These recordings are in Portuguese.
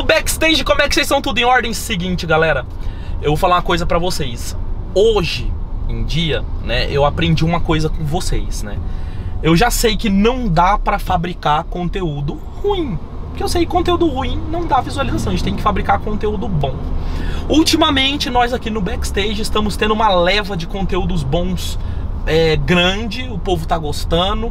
backstage, como é que vocês estão? Tudo em ordem? Seguinte, galera, eu vou falar uma coisa pra vocês. Hoje em dia, né, eu aprendi uma coisa com vocês, né? Eu já sei que não dá pra fabricar conteúdo ruim, porque eu sei que conteúdo ruim não dá visualização, a gente tem que fabricar conteúdo bom. Ultimamente, nós aqui no backstage estamos tendo uma leva de conteúdos bons grande, o povo tá gostando,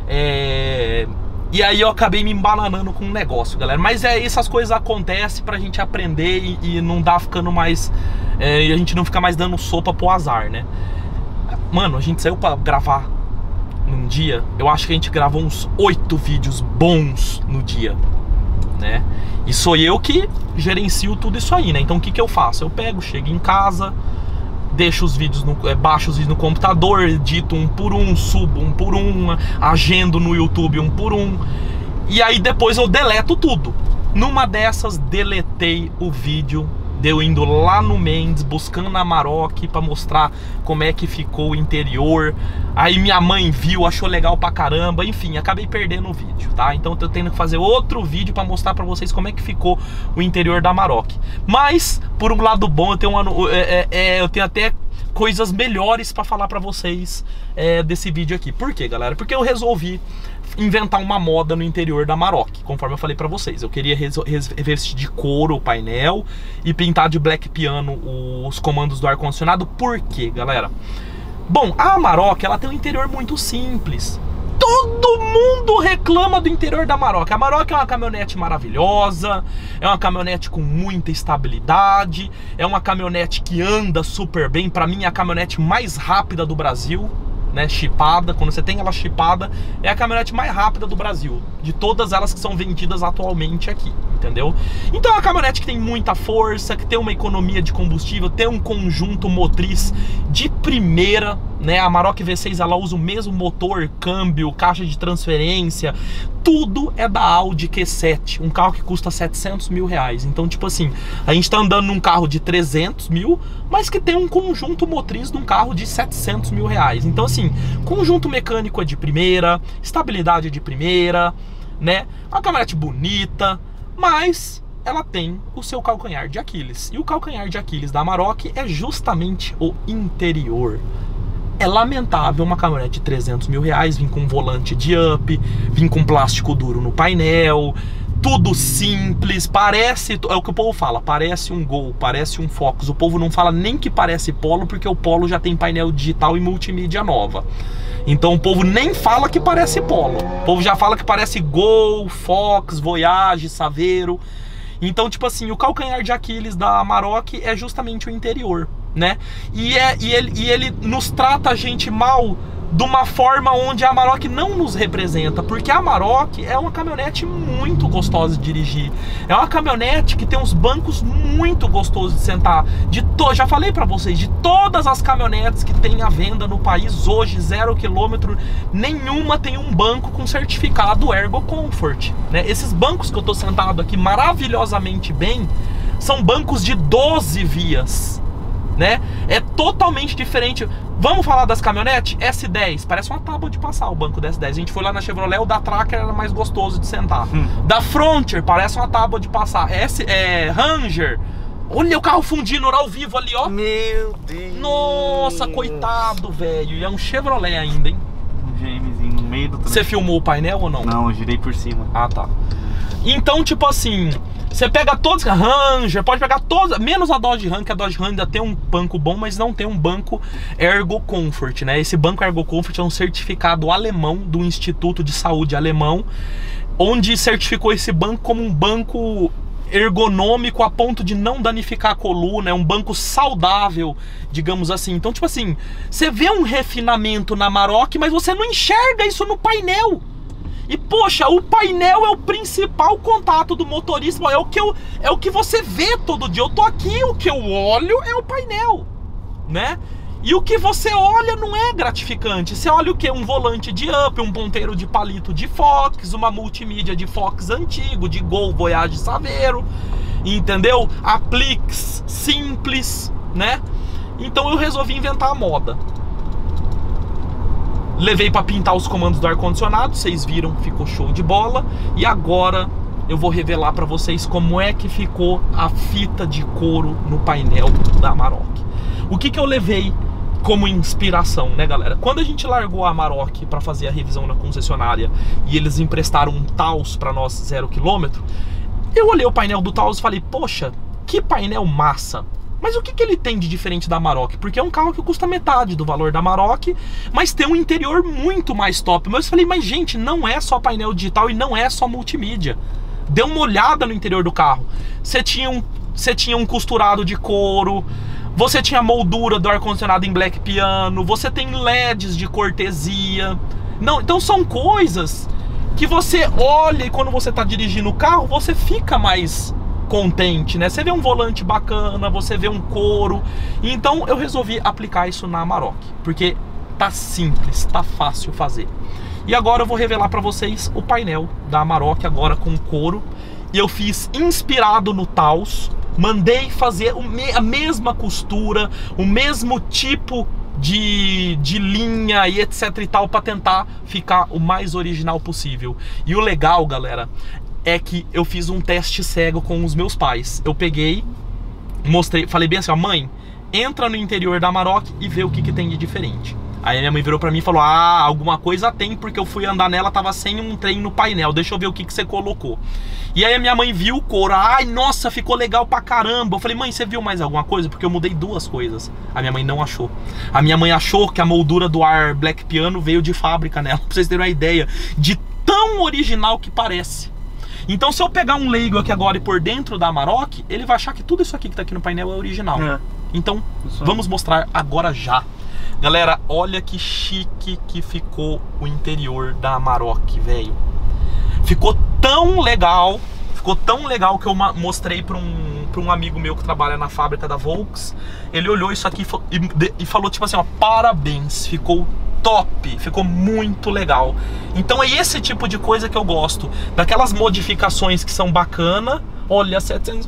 e aí eu acabei me embananando com um negócio, galera. Mas essas coisas acontecem pra gente aprender e não dá ficando mais... e a gente não fica mais dando sopa pro azar, né? Mano, a gente saiu pra gravar num dia, eu acho que a gente gravou uns 8 vídeos bons no dia, né? E sou eu que gerencio tudo isso aí, né? Então o que que eu faço? Eu pego, chego em casa, deixo os vídeos, baixo os vídeos no computador, edito um por um, subo um por um, agendo no YouTube um por um, e aí depois eu deleto tudo. Numa dessas, deletei o vídeo de eu indo lá no Mendes, buscando a Amarok pra mostrar como é que ficou o interior. Aí minha mãe viu, achou legal pra caramba, enfim, acabei perdendo o vídeo, tá? Então eu tô tendo que fazer outro vídeo pra mostrar pra vocês como é que ficou o interior da Amarok. Mas, por um lado bom, eu tenho até coisas melhores pra falar pra vocês desse vídeo aqui. Por quê, galera? Porque eu resolvi inventar uma moda no interior da Amarok, conforme eu falei pra vocês. Eu queria revestir de couro o painel e pintar de black piano os comandos do ar-condicionado. Por quê, galera? Bom, a Amarok, ela tem um interior muito simples. Todo mundo reclama do interior da Amarok. A Amarok é uma caminhonete maravilhosa, é uma caminhonete com muita estabilidade, é uma caminhonete que anda super bem. Pra mim é a caminhonete mais rápida do Brasil, né, chipada. Quando você tem ela chipada, é a caminhonete mais rápida do Brasil, de todas elas que são vendidas atualmente aqui, entendeu? Então é uma caminhonete que tem muita força, que tem uma economia de combustível, tem um conjunto motriz de primeira, né? A Amarok V6, ela usa o mesmo motor, câmbio, caixa de transferência, tudo é da Audi Q7, um carro que custa 700 mil reais. Então, tipo assim, a gente tá andando num carro de 300 mil, mas que tem um conjunto motriz de um carro de 700 mil reais. Então, assim, conjunto mecânico é de primeira, estabilidade é de primeira, né? Uma caminhonete bonita, mas ela tem o seu calcanhar de Aquiles. E o calcanhar de Aquiles da Amarok é justamente o interior. É lamentável uma caminhonete de 300 mil reais vir com um volante de up, vir com plástico duro no painel, tudo simples, parece, é o que o povo fala, parece um Gol, parece um Focus. O povo não fala nem que parece Polo, porque o Polo já tem painel digital e multimídia nova. Então o povo nem fala que parece Polo, o povo já fala que parece Gol, Fox, Voyage, Saveiro. Então, tipo assim, o calcanhar de Aquiles da Amarok é justamente o interior, né? E ele nos trata a gente mal de uma forma onde a Amarok não nos representa, porque a Amarok é uma caminhonete muito gostosa de dirigir, é uma caminhonete que tem uns bancos muito gostosos de sentar. Já falei pra vocês, de todas as caminhonetes que tem à venda no país hoje, 0 km, nenhuma tem um banco com certificado Ergo Comfort, né? Esses bancos que eu tô sentado aqui maravilhosamente bem, são bancos de 12 vias, né? É totalmente diferente. Vamos falar das caminhonetes? S10, parece uma tábua de passar o banco da S10. A gente foi lá na Chevrolet, o da Tracker era mais gostoso de sentar. Da Frontier, parece uma tábua de passar. Ranger, olha o carro fundindo ao vivo ali, ó. Meu Deus. Nossa, coitado, velho. E é um Chevrolet ainda, hein? Um GMzinho no meio do trânsito. Você filmou o painel ou não? Não, eu girei por cima. Ah, tá. Então, tipo assim, você pega todos, a Ranger, pode pegar todos, menos a Dodge Ram, que a Dodge Ram ainda tem um banco bom, mas não tem um banco Ergo Comfort, né? Esse banco Ergo Comfort é um certificado alemão do Instituto de Saúde alemão, onde certificou esse banco como um banco ergonômico a ponto de não danificar a coluna, é um banco saudável, digamos assim. Então, tipo assim, você vê um refinamento na Amarok, mas você não enxerga isso no painel. E poxa, o painel é o principal contato do motorista, é o que você vê todo dia. Eu tô aqui, o que eu olho é o painel, né? E o que você olha não é gratificante. Você olha o que? Um volante de up, um ponteiro de palito de Fox, uma multimídia de Fox antigo, de Gol, Voyage, Saveiro, entendeu? Apliques simples, né? Então eu resolvi inventar a moda. Levei para pintar os comandos do ar-condicionado, vocês viram, ficou show de bola. E agora eu vou revelar pra vocês como é que ficou a fita de couro no painel da Amarok. O que eu levei como inspiração, né, galera? Quando a gente largou a Amarok para fazer a revisão na concessionária e eles emprestaram um Taos para nós 0 km, eu olhei o painel do Taos e falei, poxa, que painel massa! Mas o que ele tem de diferente da Amarok? Porque é um carro que custa metade do valor da Amarok, mas tem um interior muito mais top. Mas eu falei, mas gente, não é só painel digital e não é só multimídia. Dê uma olhada no interior do carro. Você tinha um costurado de couro, você tinha moldura do ar-condicionado em black piano, você tem LEDs de cortesia. Não, então são coisas que você olha e quando você está dirigindo o carro, você fica mais contente, né? Você vê um volante bacana, você vê um couro. Então eu resolvi aplicar isso na Amarok, porque tá simples, tá fácil fazer. E agora eu vou revelar para vocês o painel da Amarok agora com couro. E eu fiz inspirado no Taos, mandei fazer a mesma costura, o mesmo tipo de linha e etc e tal, para tentar ficar o mais original possível. E o legal, galera, é que eu fiz um teste cego com os meus pais. Eu peguei, mostrei, falei bem assim, ó, mãe, entra no interior da Amarok e vê o que tem de diferente. Aí minha mãe virou pra mim e falou, ah, alguma coisa tem, porque eu fui andar nela, tava sem um trem no painel, deixa eu ver o que você colocou. E aí a minha mãe viu o couro, ai, nossa, ficou legal pra caramba. Eu falei, mãe, você viu mais alguma coisa? Porque eu mudei 2 coisas. A minha mãe não achou. A minha mãe achou que a moldura do ar black piano veio de fábrica nela, pra vocês terem uma ideia de tão original que parece. Então se eu pegar um leigo aqui agora e por dentro da Amarok, ele vai achar que tudo isso aqui que tá aqui no painel é original. Então vamos mostrar agora já. Galera, olha que chique que ficou o interior da Amarok, velho. Ficou tão legal que eu mostrei para um amigo meu que trabalha na fábrica da Volks. Ele olhou isso aqui e falou tipo assim, ó, parabéns, ficou top, ficou muito legal. Então é esse tipo de coisa que eu gosto, daquelas modificações que são bacana. Olha,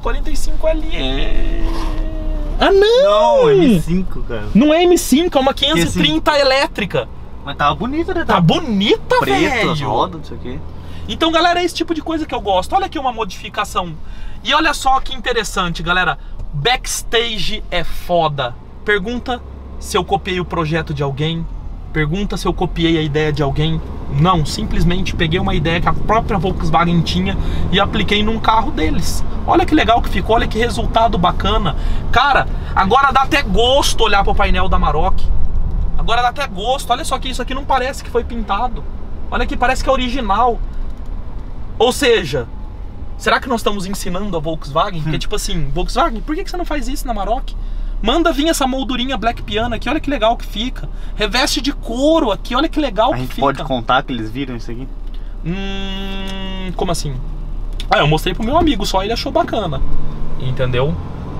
745LE. Ah, não! Não, M5, cara. Não é M5, é uma 530 elétrica. Mas tava bonita, né? Tá bonita, preto, as velho. rodas, não sei o quê. Então, galera, é esse tipo de coisa que eu gosto. Olha aqui uma modificação. E olha só que interessante, galera. Backstage é foda. Pergunta se eu copiei o projeto de alguém. Pergunta se eu copiei a ideia de alguém. Não, simplesmente peguei uma ideia que a própria Volkswagen tinha e apliquei num carro deles. Olha que legal que ficou, olha que resultado bacana. Cara, agora dá até gosto olhar pro painel da Amarok. Agora dá até gosto. Olha só que isso aqui não parece que foi pintado. Olha que parece que é original. Ou seja, será que nós estamos ensinando a Volkswagen? Porque tipo assim, Volkswagen, por que você não faz isso na Amarok? Manda vir essa moldurinha black piano aqui, olha que legal que fica. Reveste de couro aqui, olha que legal que fica. A gente pode contar que eles viram isso aqui? Como assim? Ah, eu mostrei pro meu amigo só, ele achou bacana. Entendeu?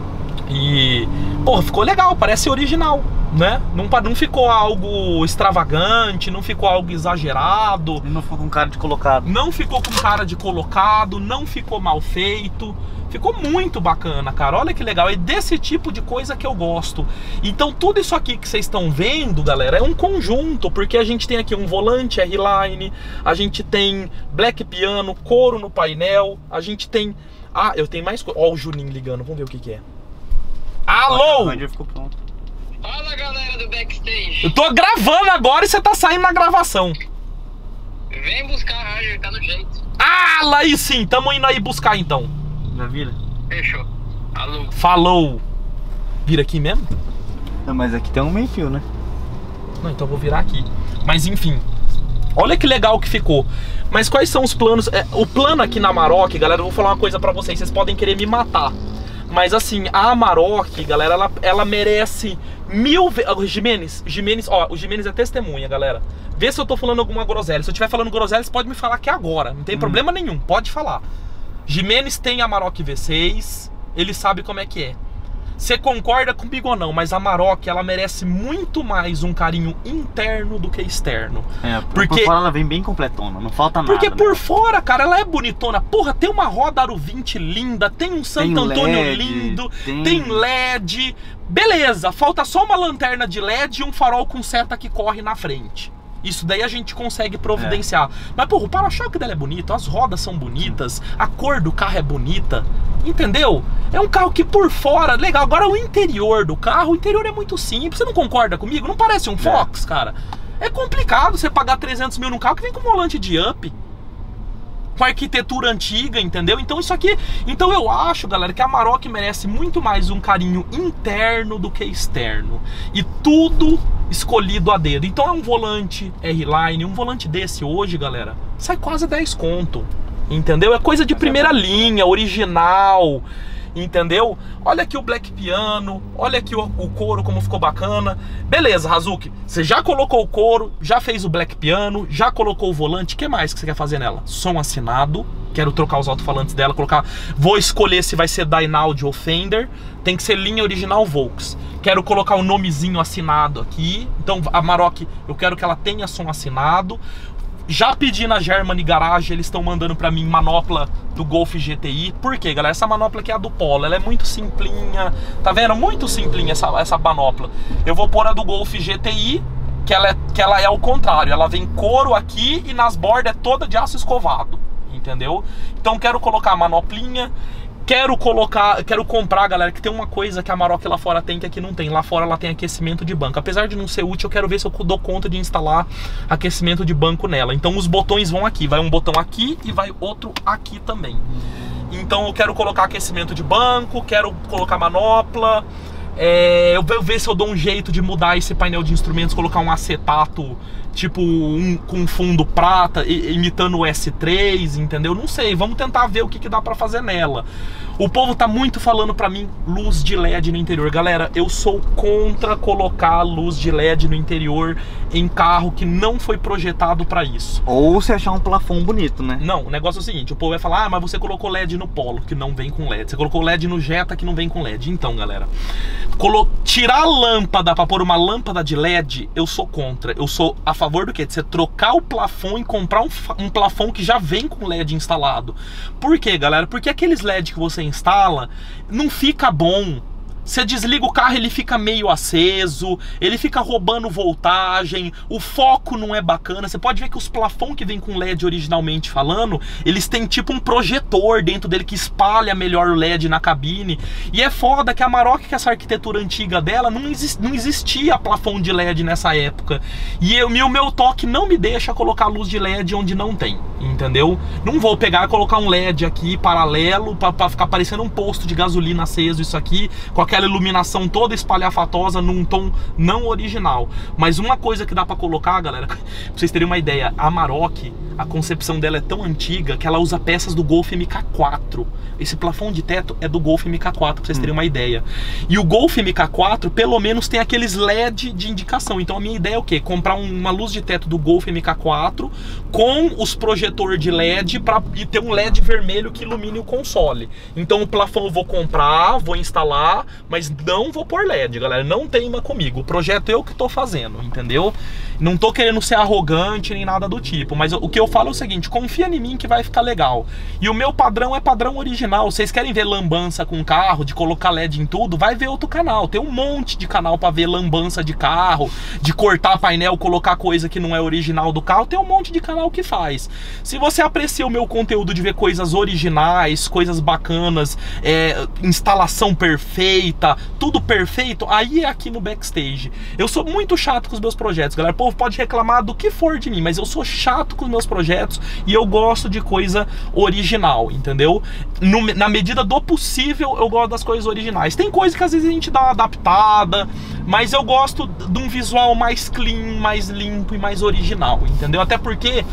E, porra, ficou legal, parece original, né? Não ficou algo extravagante, não ficou algo exagerado. E não ficou com cara de colocado. Não ficou com cara de colocado, não ficou mal feito. Ficou muito bacana, cara. Olha que legal. É desse tipo de coisa que eu gosto. Então tudo isso aqui que vocês estão vendo, galera, é um conjunto. Porque a gente tem aqui um volante R-Line, a gente tem black piano, couro no painel, a gente tem... Ah, eu tenho mais coisa. Ó o Juninho ligando, vamos ver o que é. Alô! O ficou pronto. Fala, galera do Backstage. Eu tô gravando agora e você tá saindo na gravação. Vem buscar a rádio, tá no jeito. Ah, lá aí sim, tamo indo aí buscar então. Já vira? Fechou. Alô. Falou. Vira aqui mesmo? Não, mas aqui tem um meio fio, né? Não, então eu vou virar aqui. Mas enfim, olha que legal que ficou. Mas quais são os planos? O plano aqui na Amarok, galera, eu vou falar uma coisa pra vocês. Vocês podem querer me matar, mas assim, a Amarok, galera, ela merece 1000 vezes. Jimenez, ó, o Jimenez é testemunha, galera. Vê se eu tô falando alguma groselha. Se eu estiver falando groselha, você pode me falar aqui agora. Não tem problema nenhum, pode falar. Jimenez tem a Amarok V6, ele sabe como é que é. Você concorda comigo ou não, mas a Amarok, ela merece muito mais um carinho interno do que externo. Porque por fora ela vem bem completona, não falta nada. Porque por fora, cara, ela é bonitona. Porra, tem uma roda Aro 20 linda, tem um Santo Antônio lindo, tem LED. Beleza, falta só uma lanterna de LED e um farol com seta que corre na frente. Isso daí a gente consegue providenciar. Mas, porra, o para-choque dela é bonito, as rodas são bonitas, a cor do carro é bonita, entendeu? É um carro que por fora, legal. Agora o interior do carro, o interior é muito simples. Você não concorda comigo? Não parece um Fox, cara? É complicado você pagar 300 mil num carro que vem com volante de up, com arquitetura antiga, entendeu? Então isso aqui... Então eu acho, galera, que a Amarok merece muito mais um carinho interno do que externo. E tudo escolhido a dedo. Então é um volante R-Line, um volante desse hoje, galera, sai quase 10 conto, entendeu? É coisa de primeira linha, original, entendeu? Olha aqui o Black Piano, olha aqui o couro como ficou bacana. Beleza, Hazuki, você já colocou o couro, já fez o Black Piano, já colocou o volante, o que mais que você quer fazer nela? Som assinado, quero trocar os alto-falantes dela, colocar... Vou escolher se vai ser Dynaud ou Fender, tem que ser linha original Volks. Quero colocar o nomezinho assinado aqui, então a Amarok, eu quero que ela tenha som assinado. Já pedi na Germany Garage, eles estão mandando pra mim manopla do Golf GTI. Por quê, galera? Essa manopla aqui é a do Polo, ela é muito simplinha, tá vendo? Muito simplinha essa manopla. Eu vou pôr a do Golf GTI, que ela é ao contrário, ela vem couro aqui e nas bordas é toda de aço escovado, entendeu? Então quero colocar a manoplinha. Quero comprar, galera, que tem uma coisa que a Amarok lá fora tem que aqui não tem. Lá fora ela tem aquecimento de banco. Apesar de não ser útil, eu quero ver se eu dou conta de instalar aquecimento de banco nela. Então os botões vão aqui. Vai um botão aqui e vai outro aqui também. Então eu quero colocar aquecimento de banco, quero colocar manopla. Eu vou ver se eu dou um jeito de mudar esse painel de instrumentos, colocar um acetato tipo com fundo prata, imitando o S3, entendeu? Não sei, vamos tentar ver o que dá pra fazer nela. O povo tá muito falando pra mim luz de LED no interior. Galera, eu sou contra colocar luz de LED no interior em carro que não foi projetado pra isso. Ou se achar um plafond bonito, né? Não, o negócio é o seguinte, o povo vai falar, ah, mas você colocou LED no Polo, que não vem com LED. Você colocou LED no Jetta, que não vem com LED. Então, galera, tirar a lâmpada pra pôr uma lâmpada de LED, eu sou contra. Eu sou a favor do quê? De você trocar o plafond e comprar um plafond que já vem com LED instalado. Por quê, galera? Porque aqueles LED que você instala não fica bom. Você desliga o carro, ele fica meio aceso, ele fica roubando voltagem, o foco não é bacana. Você pode ver que os plafons que vem com LED originalmente falando, eles têm tipo um projetor dentro dele que espalha melhor o LED na cabine. E é foda que a Amarok, que essa arquitetura antiga dela, não existia plafond de LED nessa época. E o meu toque não me deixa colocar luz de LED onde não tem, entendeu? Não vou pegar e colocar um LED aqui paralelo pra ficar parecendo um posto de gasolina aceso, isso aqui, com aquela iluminação toda espalhafatosa num tom não original. Mas uma coisa que dá pra colocar, galera, pra vocês terem uma ideia, a Amarok, a concepção dela é tão antiga que ela usa peças do Golf MK4. Esse plafond de teto é do Golf MK4, pra vocês terem uma ideia. E o Golf MK4, pelo menos, tem aqueles LED de indicação. Então a minha ideia é o quê? Comprar uma luz de teto do Golf MK4 com os projetores de LED e ter um LED vermelho que ilumine o console. Então o plafond eu vou comprar, vou instalar, mas não vou pôr LED, galera. Não teima comigo. O projeto eu que tô fazendo, entendeu? Não tô querendo ser arrogante nem nada do tipo. Mas o que eu falo é o seguinte, confia em mim que vai ficar legal. E o meu padrão é padrão original. Vocês querem ver lambança com carro, de colocar LED em tudo? Vai ver outro canal. Tem um monte de canal pra ver lambança de carro, de cortar painel, colocar coisa que não é original do carro. Tem um monte de canal que faz. Se você aprecia o meu conteúdo de ver coisas originais, coisas bacanas, instalação perfeita, tudo perfeito, aí é aqui no Backstage. Eu sou muito chato com os meus projetos, galera. O povo pode reclamar do que for de mim, mas eu sou chato com os meus projetos e eu gosto de coisa original, entendeu? Na medida do possível, eu gosto das coisas originais. Tem coisa que às vezes a gente dá uma adaptada, mas eu gosto de um visual mais clean, mais limpo e mais original, entendeu? Até porque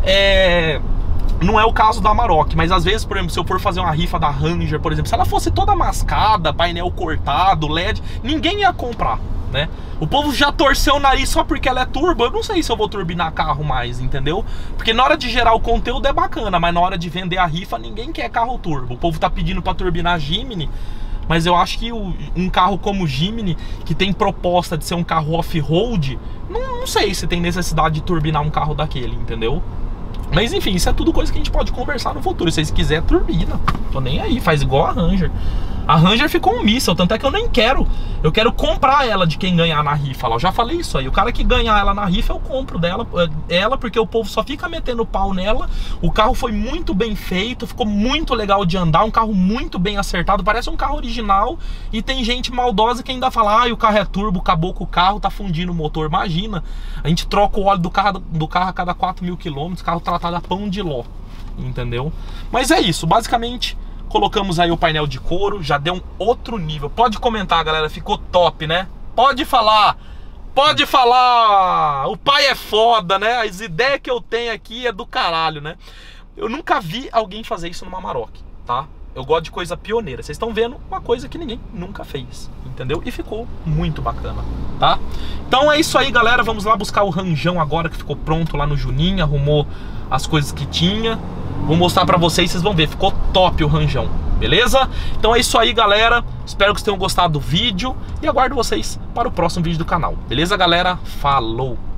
não é o caso da Amarok, mas às vezes, por exemplo, se eu for fazer uma rifa da Ranger, por exemplo, se ela fosse toda mascada, painel cortado, LED, ninguém ia comprar, né? O povo já torceu o nariz só porque ela é turbo. Eu não sei se eu vou turbinar carro mais, entendeu? Porque na hora de gerar o conteúdo é bacana, mas na hora de vender a rifa, ninguém quer carro turbo. O povo tá pedindo pra turbinar Jimny, mas eu acho que um carro como o Jimny, que tem proposta de ser um carro off-road, não sei se tem necessidade de turbinar um carro daquele, entendeu? Mas enfim, isso é tudo coisa que a gente pode conversar no futuro. Se vocês quiserem, turbina. Tô nem aí, faz igual a Ranger. A Ranger ficou um míssel, tanto é que eu nem quero. Eu quero comprar ela de quem ganhar na rifa lá. Eu já falei isso aí. O cara que ganhar ela na rifa, eu compro ela, porque o povo só fica metendo pau nela. O carro foi muito bem feito, ficou muito legal de andar, um carro muito bem acertado, parece um carro original. E tem gente maldosa que ainda fala, o carro é turbo, acabou com o carro, tá fundindo o motor. Imagina, a gente troca o óleo do carro a cada 4.000 km, carro tratado a pão de ló, entendeu? Mas é isso, basicamente... Colocamos aí o painel de couro, já deu um outro nível. Pode comentar, galera, ficou top, né? Pode falar, pode falar. O pai é foda, né? As ideias que eu tenho aqui é do caralho, né? Eu nunca vi alguém fazer isso numa Amarok, tá? Eu gosto de coisa pioneira. Vocês estão vendo uma coisa que ninguém nunca fez, entendeu? E ficou muito bacana, tá? Então é isso aí, galera. Vamos lá buscar o ranjão agora que ficou pronto lá no Juninho. Arrumou as coisas que tinha. Vou mostrar pra vocês, vocês vão ver. Ficou top o ranjão, beleza? Então é isso aí, galera. Espero que vocês tenham gostado do vídeo. E aguardo vocês para o próximo vídeo do canal. Beleza, galera? Falou!